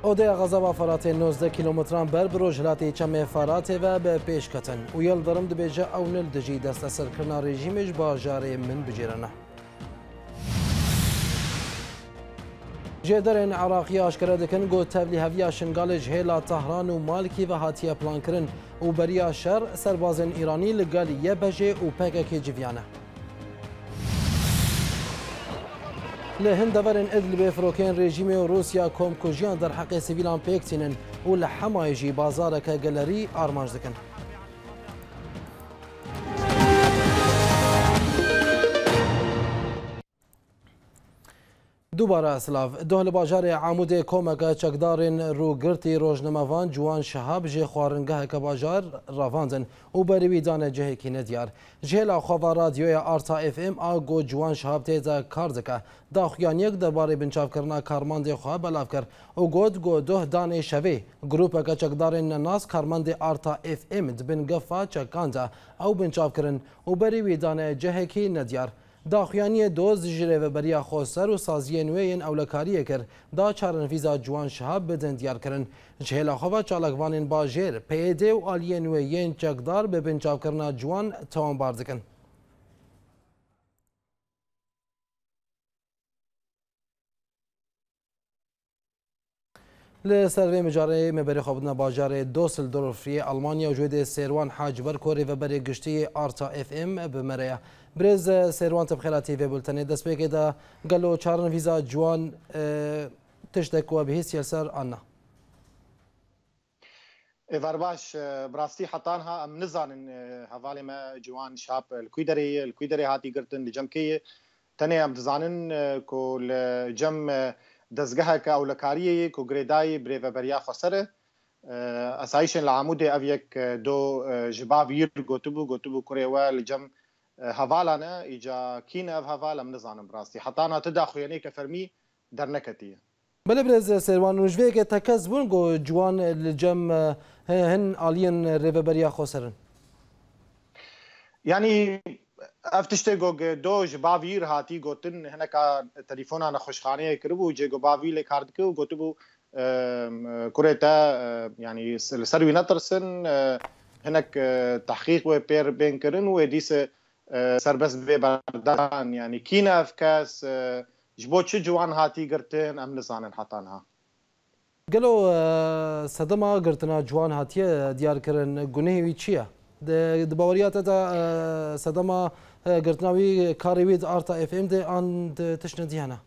اودیا غزا فرات 19 کیلومتران بر بروج هلاتی چم فرات و به پیش کتن و یل درم دبیجه او نل دجی دست سرکرنا رژیمش با جاره من بجیرنه. جدرن عراقی آشکار دکن گو تبلی هویا شنگال جهیلا تهران و مالکی و هاتیه پلان کرن و بریا شر سربازن ایرانی لگالی یه بجه و پکک جویانه. لهند دورن ادل به فروکین رژیم روسیا کم کجیان در حق سیویلان پیکتینن و لحمایجی بازار که گلری آرمانج دکن. دوباره سلاف دهل باجار عمود کومک چکدارن رو گرتی روزنامه‌وان جوان شهاب جه خوارنگاه که باجار رواندن و بروی دانه جه کی ندیار جهلا خوا رادیوی آرتا اف ام آگو جوان شهاب تیزا کاردکه داخیان یک درباره بنچاف کرنا کارمند خواه بلاف کر و گود ده دانه شوی گروپ که چکدارن ناس کارمند آرتا اف ام دبن گفا چکانده او بنچاف کرن و بروی دانه جه کی ندیار داخیانی دوز جره و بریا خوستر و سازی نوین اولکاریه کر دا چارنفیزا جوان شهاب بدن دیار کرن جهلا خواه چالکوانین باجر پیده و آلی نوین چکدار به بنچاو کرنا جوان توان باردکن. لسروی مجاره مبری خوابدنا باجار دوسلدورفی آلمانیا وجود سیروان حاج برکوری و بری گشتی آرتا اف ام بمریا برز سیروان تبخیراتی و بولتنی دست بگه دا گلو چارن ویزا جوان تشتک و بهیس یلسر آنا ورباش براستی حطانها ام نزانن حوالی ما جوان شاب الكويدري هاتی گرتن لجمکی تنه ام دزانن کو لجم دزگاه که اولکاریه کو گریدای بریو بریا خسره اسایشن العمود اویک دو جباویر گوتبو کوریوا لجم هوالانه ایجا کین اف هوال ام نزانم براستی حطانا تداخو یعنی کفرمی در نکتیه بله برز سروان نوجوی که تکز بون گو جوان لجم هن آلین ریو بریا خسرن یعنی افتشته گو دو جباویر هاتی گوتن هنکا تلیفونا نخوشخانه کربو جه گو باوی لکارد که گوتبو كوريتا يعني سروي نترسن هناك تحقيق وبير بين كرن وديس سربس ببردان يعني كينا افكاس جبوتش جوان هاتي قرتين ام نزانن حطانها قالوا صدما قرتنا جوان هاتيه ديار كرن جنيه ويتشيا دباوريات تا صدما قرتناوي كاريويد ارتا اف ام دي عند تشنديانا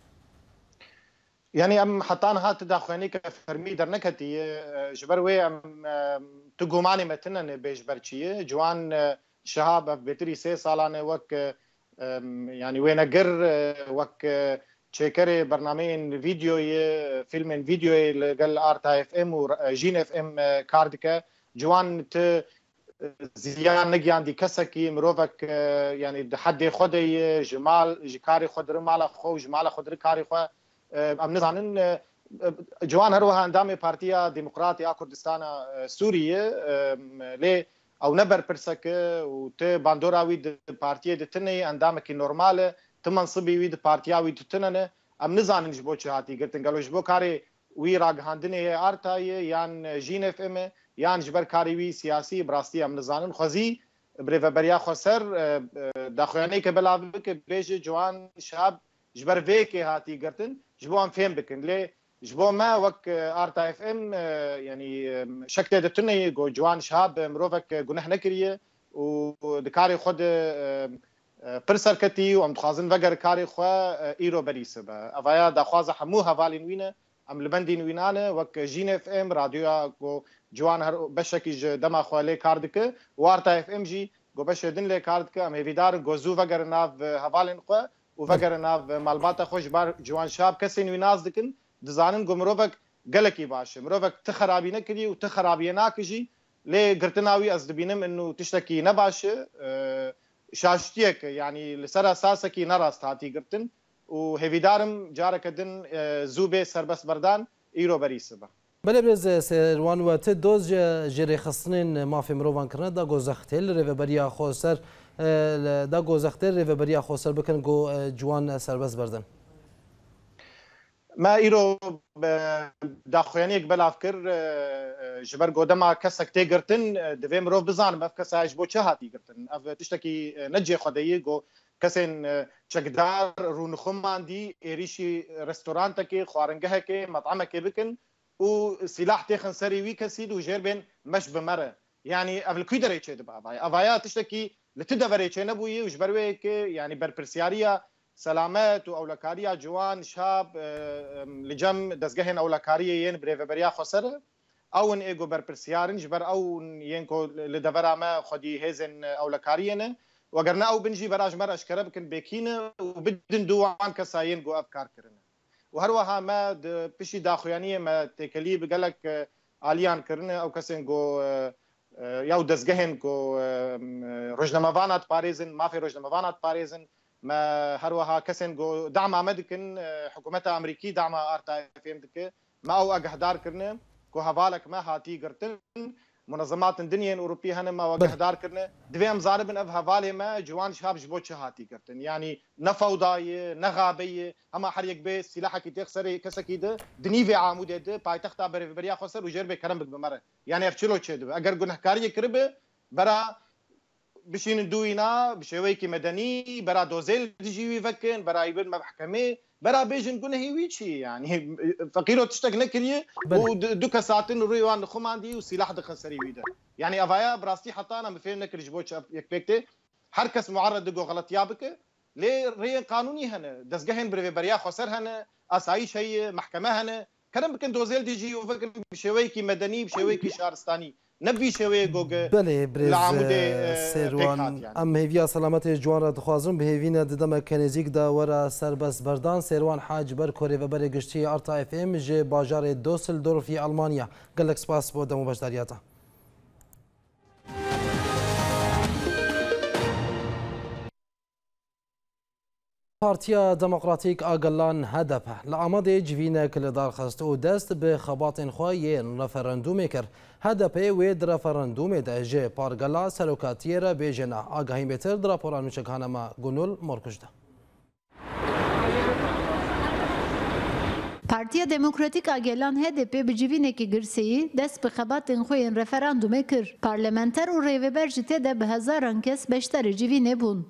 يعني ام حطان هات داخلني كفرمي در نكتي جبروي ام تقوماني متنن بيش برشيه جوان شهاب بتري 3 سالانه وك يعني وين اقر وك تشيكري برنامج فيديو فيلم فيديو قال ارتا اف ام وجين اف ام كاردكا جوان ت زيان نجيان دي كسكي مروفك يعني حد خدي جمال جكاري خدر مال خو جمال خدر كاري خو ام نزانن جوان هروها اندام بارتيا ديمقراطيا كردستان سوريا لي او نبر برسك وت باندوراوي د بارتيا د تني اندامك نورمال تمنصبي وي د بارتياوي تتنن ام نزانن جبو چهاتي گرتن گلو جبو كاري وي راگ هاندني ارتاي يان جين اف ام يان جبر كاري وي سياسي براستي ام نزانن خوزي بريفا بريا خسر داخواني كبلاوك بيج جوان شاب جبر فيكي هاتي گرتن جبو ام فهم بكن لي جبو ما وك ارتا اف ام يعني شكل دتني جو جوان شاب مروفك جنح نكريه ودكاري خد برسر كتي وام تخازن وگر كاري خو ايرو بريسبه افايا دخوازه حمو هوالين وينه ام لبندين وينانه وك جين اف ام راديو جو جوان هر بشكي دما خوالي كاردك وارتا اف ام جي جو بشدن لي كاردك ام هيدار جوزو وگر ناف هوالين خو وفقر ناف مالباتا خوش بار جوان شاب كسين ويناز دكن دزانن جو مروفك قلكي باش مروفك تخرابي نكري وتخرابي ناكجي لي قرتناوي ازدبينم انه تشتكي نباش شاشتيك يعني لسر اساسكي نراست هاتي قرتن وهيفيدارم جاركدن زوبي سربس بردان ايرو بريسبه بله برز سروان و ت دوز جری خصنین ما في مروان کرنا دا گوزختل ریو بریا خوسر دا گوزختل ریو بریا خوسر بکن گو جوان سربس بردن ما ایرو داخویانیک بلاف کر جبر گودما کسک تیگرتن دوی مروف بزانم اف کساش بو چه هاتی گرتن اف تشتکی نجی خدایی گو کسین چکدار رونخمان دی ایریشی رستوران تکی خوارنگه کی مطعمه کی بکن و سلاح تخن سری وی کسید و جربن مش بمره يعني قبل كي دري تشي دبا افايا تشتكي لتدبري تشي نبوي وجبروي كي يعني بربرسياريا سلامات واولكاريا جوان شاب لجم دزگهن اولكاريا ين بريفبريا خسر او ان ايجو بربرسيارن جبر او ينكو لدبرا ما خدي هزن اولكاريين وقرنا او بنجي براج مر اشكرب كن بكينه وبدن دوان كساين جو افكار كرنا وهروها ما بشي داخويانيه ما تكلي بقلك اليان كرنا او كسن جو ياو دزگهن کو روزنامه‌وانات پاریزن مافی روزنامه‌وانات پاریزن ما هروها کسن کو دعم امدکن حکومت امریکی دعم ارتا فیم دک ما او اگهدار کرنه کو حوالک ما هاتی گرتن منظمات الدنيا الاوروبيه هنا ما وقهدار كرنا دوام زاربن اف حواله ما جوان شهاب جبوتش هاتي كرتن يعني نفوضاي نغابيه اما حريق بي سلاح كي تخسري كسكيده دنيفي عامود ده بايتختا بريا خسر وجربه كرم بمره يعني افشلو تشد اگر گنهكاري كربه برا بشين دوينا بشويكي مدني برا دوزيل ديجي فكن برا يبن محكمه برا بيجن گنهي ويشي يعني فقيرو تشتك نكريه ودوكا ساعتين رويوان خماندي وسلاح دخن سري ويدا يعني افايا براستي حتى انا مفهم نكر جبوتش يكبكتي حركس معرض دغو غلط يابك ليه ري قانوني هنا دزگهن بريا خسر هنا اسايش هي محكمه هنا كرم بكن دوزيل ديجي وفكر بشويكي مدني بشويكي شهرستاني نبی شوی گوگ بله برز سیروان ام هیویا سلامت جوان را دخوازم به هیوین ددم کنیزیک دا ورا سربس بردان سیروان حاج بر کوری و بر گشتی ارتا اف ام ج باجار دوسلدورفی آلمانیا گلک سپاس با دمو بشداریاتا پارتیا دموکراتیک آگلان هدف لآماده جوینه کل دارخست و دست به خبات خواهی رفراندوم کر هدف وید رفراندوم ده جه پارگلا سلوکاتی را بیجنه آگاهی بتر در پوران مچکانه ما گنول مرکشده Partiya Demokratik Agelan HDP bi civînekî girseyî dest bi xebatên xwe yên referandumê kir. Parlamenter û rêveber ji tê de bi hezaran kes beşdarê civînê bûn.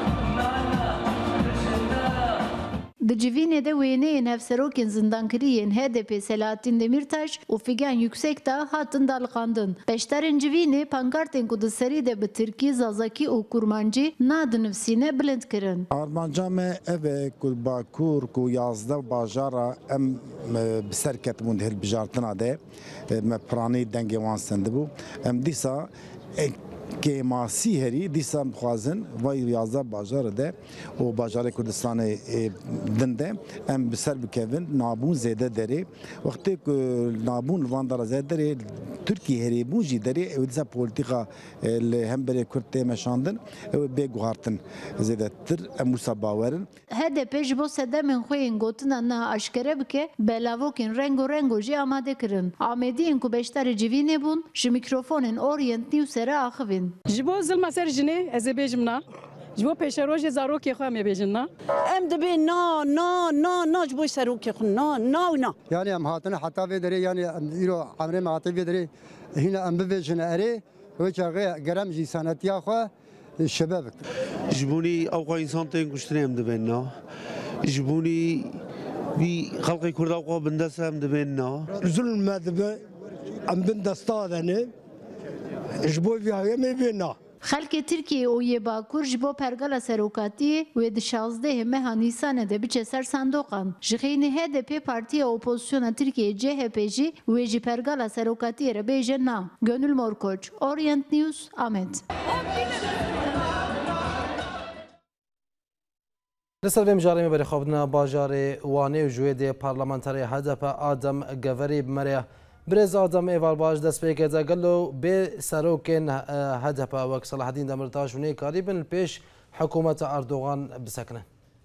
Di civînê de wêneyên hevserokên zindankirî yên HDP Selahattin Demirtaş û Figen Yüksekdağ hatin daliqandin. Beşdarên civînê pankartên ku di serî de bi Tirkî, Zazakî û Kurmancî nadinivîsîne bilind kirin. Armanca me ev ku Bakur ku yazda bajara em bi ser ketibûn di hilbijartina de me piranî dengê wan sendibû. Em dîsa که ماسی هری دیسان خوازن وای یازده بازار ده و بازار کردستان دنده ام بسر بکوین نابون زیاده داره وقتی که نابون واندار زیاده داره ترکیه هری بوجی داره و دیسا پولیتیکا هم بره کرده مشاندن و بگوهارتن زیاده تر اموسا باورن HDP جبو سدمن خوین گوتنا نه اشکره بکه بلاوکین رنگو جی آماده کرن. آمدین کو بیشتر جوینه بون ج میکروفونن اورینت نیوسره آخوین. جبو ظلم سر جنه از بیجمنا جبو پیشروج زاروکی خو می بیجنا ام دبی نا جبو سروکی خو نا yani em hatine hatta vedere yani iro amre mate vedere hina em bevejne ere ve çağı gerem ji sanatiya xo şebab جبوني أوقع إنسان تنقشتني هم دبنا جبوني بي خلقي كرد أوقع بندسة هم دبنا zulm medbe em bin dastadane jbo viye me bina Xelkê Tirkiye û yê Bakur ji bo pergala serokatiyê wê di 16 meha Nîsanê de biçe ser sandoqan. Ji xênî HDP Partiya Opozisyona Tirkiye CHP jî wê jî pergala serokatiyê re bêje na. Gönül Morkoç, Orient News, Amed. لسر بیم جارمی بری خوابنا باجار وانه و جوید پارلمانتری هدف آدم گوری بمره برز آدم ایوال باج دست پیکه دا گلو به سروکن هدف وک صلاح الدین دمرتاش و نیکاری بن پیش حکومت اردوغان بسکنه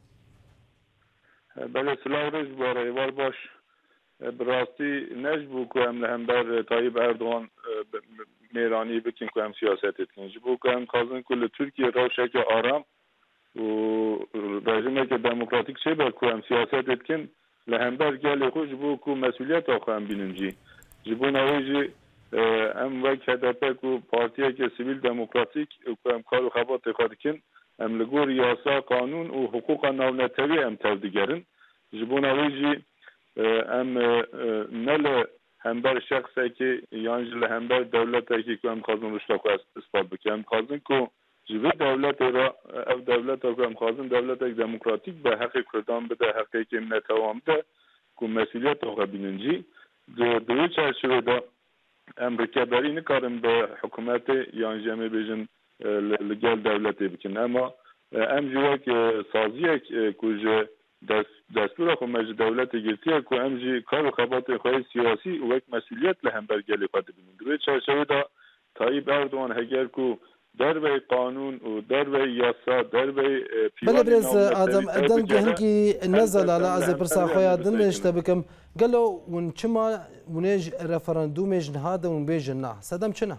بله سلام رج باره ایوال باش براستی نجبو که هم لهمبر طایب اردوغان میرانی بکن که هم سیاست اتکن جبو که هم خازن کل ترکیه روشک آرام و رژیم که دموکراتیک چه با که هم سیاست اتکن لهمبر گل خوش بو کو مسئولیت آخوام بینن جی جبون اویجی ام وک هدف کو پارتیه که سیویل دموکراتیک و ام کار و خبات خادکن ام لگور یاسا قانون و حقوق ناونتوی ام تردگرن جبون اویجی ام نل همبر شخصی که یانجل همبر دولتی که ام خازن رشتا کو اثبات بکنم ام خازن کو جوی دولت را او دولت کو ام خازن دولت دموکراتیک به حق کردان بده حقی که نتوام ده کو مسئولیت آخوا بیننجی دوی چرچوه دا امریکا بری نکارم به حکومت یان جمعه بیجن لگل دولتی بکن اما ام جوه که سازیه که دستور خو مج دولت گرتیه که ام جی کار و خبات خواهی سیاسی و یک مسئولیت لهم برگلی خواهد بینن دوی چرچوه دا طایب اردوان هگر که در وی قانون و در وی یاسا در وی بله برز آدم ادن گهنگی نزل على از برسا خویا دنش تبکم قالوا ون چما ونج رفراندومج نهاده ون بیج نه صدم چنه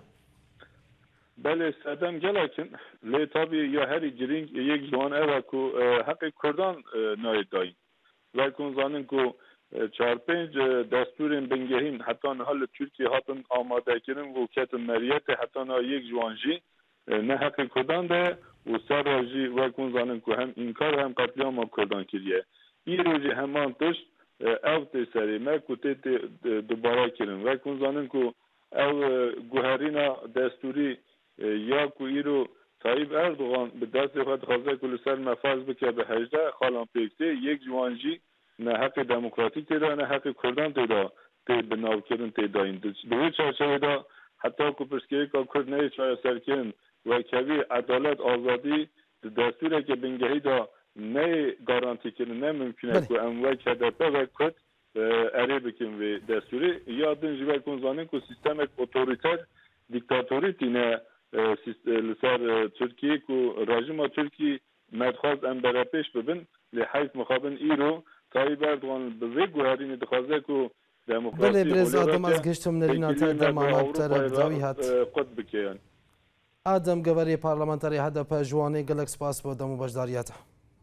بله صدم گلکن لی تابی یا هری گرینگ یک جوان اوه کو حق کردان ناید داین و کن زانن کو 4-5 دستورین بنگهین حتی حال ترکیه هاتن آماده کرن و کت مریت حتی یک جوانجی نه حق کردان ده و سر راجی و کن زانن که هم اینکار هم قتلیام کردان کریه این روزی همان تشت او تسری ما کتی دوباره کرن و کن زانن که او گوهرینا دستوری یا که ایرو طایب اردوغان به دست خود خواسته که لسر مفاز بکه به 18 خالان پیکته یک جوانجی نه حق دموکراتیک تیدا نه حق کردان تیدا تی بناو کرن تیدا این دوی چرچوه دا حتی که پرسکیه که کرد نه چای سرکن و کبی عدالت آزادی دستوره که بنگهی دا نه گارانتی کنه نه ممکنه که اموال کدپه و کرد اره بکن و دستوری یادن جوه کنزانه که سیستم اتوریتر دیکتاتوری تینه لسر ترکیه که رژیم ترکی مدخواست ام برای پیش ببین لحیث مخابن ایرو طایب اردوغان به وی گوهرین دخوازه که دموکراسی بله برز آدم از گشتم نریناته در محمد طرف داوی هات قد بکیان آدم گوری پارلمانتاری هدف جوانی گلک سپاس با دمو بجداریته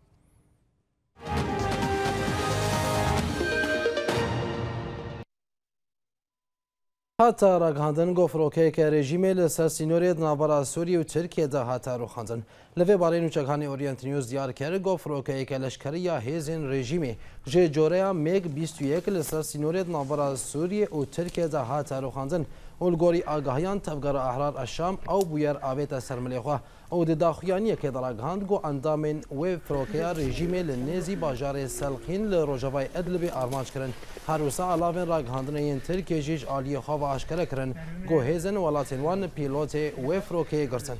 هاتا راگهاندن گفروکه که رژیمه لسر سینوریت نابرا سوریه و ترکیه ده هاتا رو خاندن لوی بارین و چکانی اورینت نیوز دیار کرد گفروکه که لشکری یا هیزین رژیمه جه جوره میگ 21 لسر سینوریت نابرا سوریه و ترکیه ده هاتا رو خاندن اولگوری آگاهیان تفگر احرار الشام او بویر آویت سرملیخواه او د داخویانی که دراگهاند گو اندامین و فروکیا رژیمه لنیزی باجار سلخین لروجوای ادلبی آرمانج کرن هروسا علاوه راگهاندنین ترکیه جیج آلی خواه آشکره کرن گو هیزن ولاتین وان پیلوت و فروکیا گرسن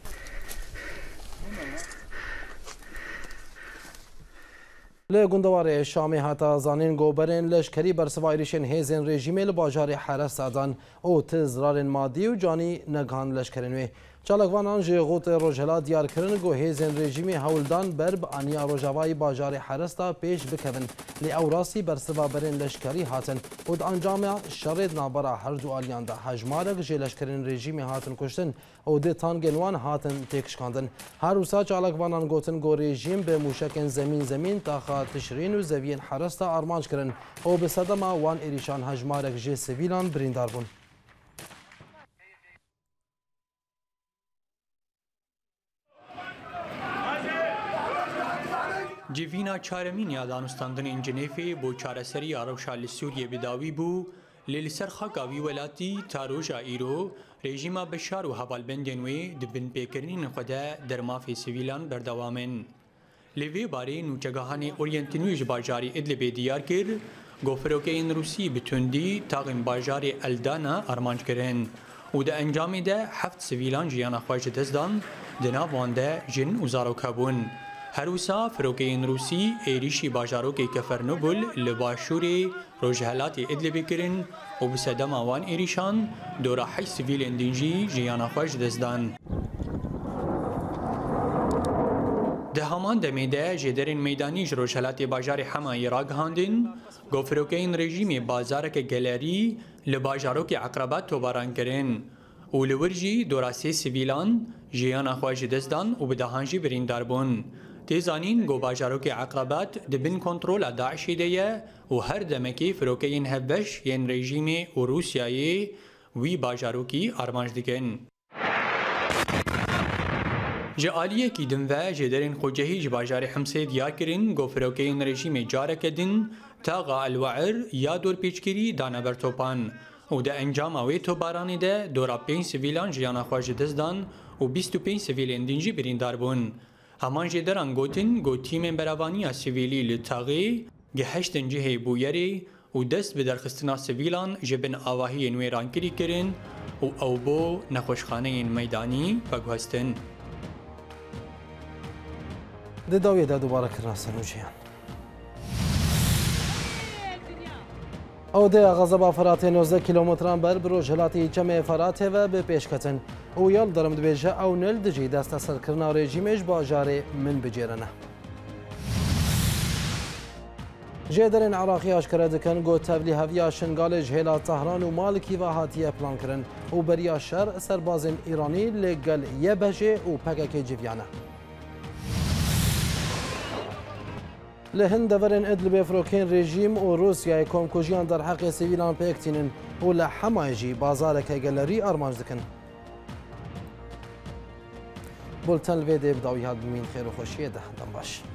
لگندوار شامی هاتا زانین گوبرین لشکری برسوایریشن هیزن رژیمه لباجار حرس دادن او تزرار مادی و جانی نگان لشکرینوی چالکوانان جه غوت روجهلا دیار کرن گو هیزن رژیمی هولدان برب آنیا روجاوای باجار حرستا پیش بکوین لی اوراسی برسوا برین لشکری هاتن و انجام شرید نابرا هر دو آلیان دا هجمارک جه لشکرین رژیمی هاتن کشتن و ده تانگنوان هاتن تکشکاندن هر روسا چالکوانان گوتن گو رژیم به موشکن زمین تاخا تشرین و زوین حرستا آرمانج کرن و به صدما وان ایریشان هجمارک جه سویلان بریندار بون جیوینا چارمین یا دانستاندن انجنیفی بو چارەسەری ئارەوشا لە سووریە بداوی بوو لێ لەسەر خاکاوی وەلاتی تا ڕۆژا ئیرۆ رێژیما بەشار و هەواڵبەندێن وێ دبن پێکردنی خودە دەرمافی سیویلان بەردەوامن لێوێ بارەی نوچەگاهانی ئۆریەنتینویژ باژاری ئیدلبێ دیار کرد گۆفرۆکەین رووسی بتوندی تاغین باژاری ئەلدانا ئارمانجکردن و دە ئەنجامیدا 7 سیویلان ژیانە خۆش دەستدان دناواندا ژن و زارۆکە بوون هروسا فروکین روسی ایریشی باجاروکی کفرنوبل لباشوری روجهلاتی ادلبی کرن و بسدم آوان ایریشان دورا حی سویل اندینجی جیانا خوش دزدان. ده همان دمیده جدرین میدانیش روجهلاتی باجاری حمای راگهاندن گو فروکین رژیمی بازارک گلری لباجاروکی عقربات توباران کرن و لورجی دورا سی سویلان جیانا خوش دزدان و بدهانجی بریندار بون. تێزانین گۆ باژارۆکی عقەبات دبن کۆنتڕۆلا داعشی دەیە و هەر دەمەکی فرۆکەین هەبەش یەن ڕێژیمێ و رووسیایê wî bajarokî armanj dikin. Ji aliyekî din ve ji derên Xwecehî ji bajarê Himsê diyar kirin got firokeyên rejîmê careke din taxa Elweir ya dorpêçkirî dane ber topan û di encama wê tobaranê de dora 5 sivîlan jiyana xwe ji dest dan û 25 sivîlên din jî birîndar bûn. Heman jê deran gotin got tîmên beravaniya sivîlî li taxê gihiştin cihê bûyerê û dest bi derxistina sivîlan ji bin avahiyên wê rankirî kirin û ew bo nexweşxaneyên meydanî veguhestin. Di dawiyê de dubare kirina serûjiyan. Ew deya xezeba Firatê 19 kîlometran ber bi rojhilatî çemê Firatê ve bi pêşketin û yal derim dibêje ew nil dijî desteserkirina rejîmê ji bajarê min bicêrine. Jê derên Iraqî aşkere dikin got tevlî heviya şingalê ji hêla Tehran û Malikî ve hatiye plan kirin û beriya şer serbazên Îranî lê gel Yebejê û PKK civiyane. Li hin deverên Idlibê firokeyên rejîm û Rûsyayê komkujiyan derheqê sivîlan pêk tînin û li Hemayê jî bazareke gelerî armanj dikin. Bulten li vê dê bi dawî hat bimîn xêr û xweşiyê de dem baş.